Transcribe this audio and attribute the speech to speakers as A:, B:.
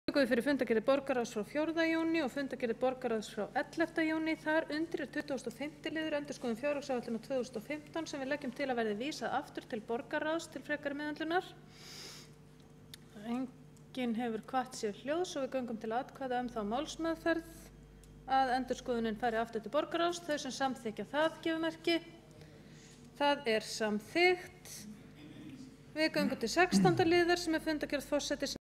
A: Tökum við fyrir fundargerðir borgarráðs frá 4. júní og fundargerðir borgarráðs frá 11. júní. Þar undir er 25. liður endurskoðun fjárhagsáætlunar 2015 sem við leggjum til að verði vísað aftur til borgarráðs til frekari meðhöndlunar. Enginn hefur hvatt sér hljóðs og við göngum til atkvæða þá málsmeðferð að endurskoðunin fari aftur til borgarráðs. Þau sem samþykkja það gefa merki. Það er samþykkt. Við göngum til 16. liðar sem er fundargerð forseta